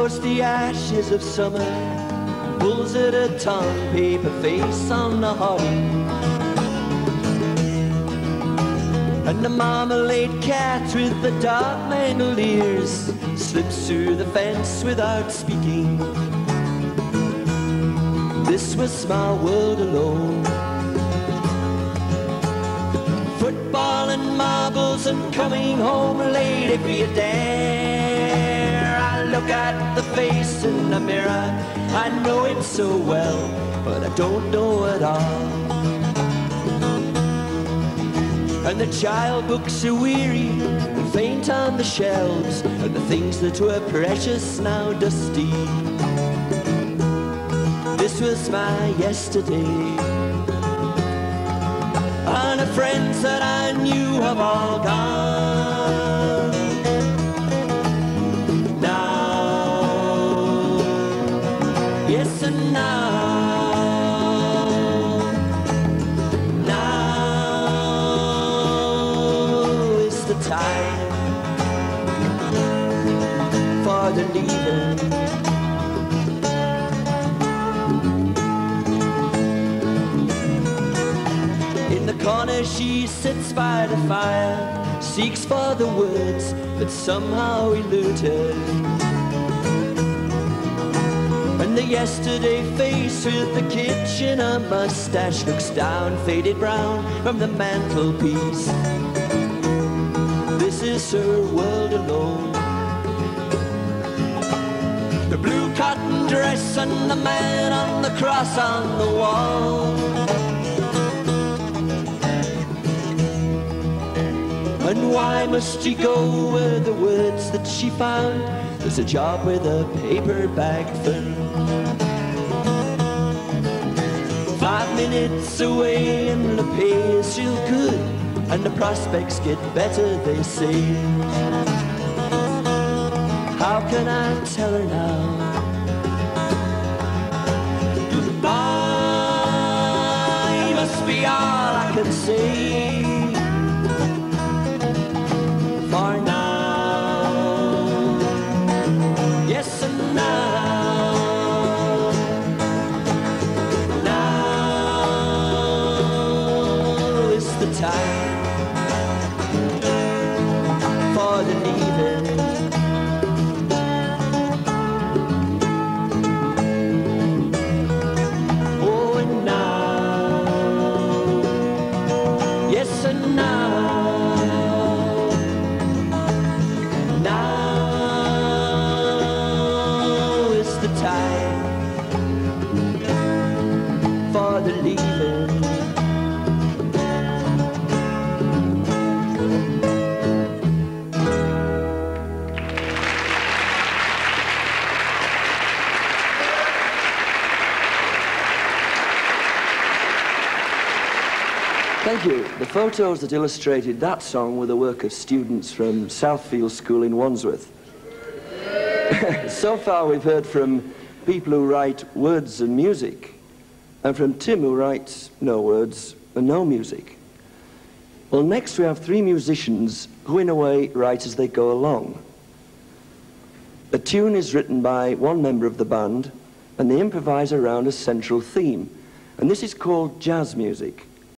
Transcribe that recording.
roast the ashes of summer, pulls at a tongue paper face on the hobby. And the marmalade cat with the dark mangled ears slips through the fence without speaking. This was my world alone. Football and marbles and coming home late if you dare. I look at the face in the mirror, I know it so well, but I don't know it all. And the child books are weary and faint on the shelves, and the things that were precious now dusty. This was my yesterday, and the friends that I knew have all gone. Now, yes and now. Time for the leaving. In the corner she sits by the fire, seeks for the words that somehow elude her. And the yesterday face with the kitchen a mustache looks down, faded brown from the mantelpiece. This is her world alone. The blue cotton dress and the man on the cross on the wall. And why must she go where the words that she found? There's a job with a paper bag full. 5 minutes away and the pay is real good, and the prospects get better, they say. How can I tell her now? Goodbye must be all I can say. For now, yes and now. Now is the time for the leaving. Oh, and now, yes, and now, now is the time for the leaving. Thank you. The photos that illustrated that song were the work of students from Southfield School in Wandsworth. So far we've heard from people who write words and music, and from Tim, who writes no words and no music. Well, next we have 3 musicians who in a way write as they go along. A tune is written by one member of the band and they improvise around a central theme, and this is called jazz music.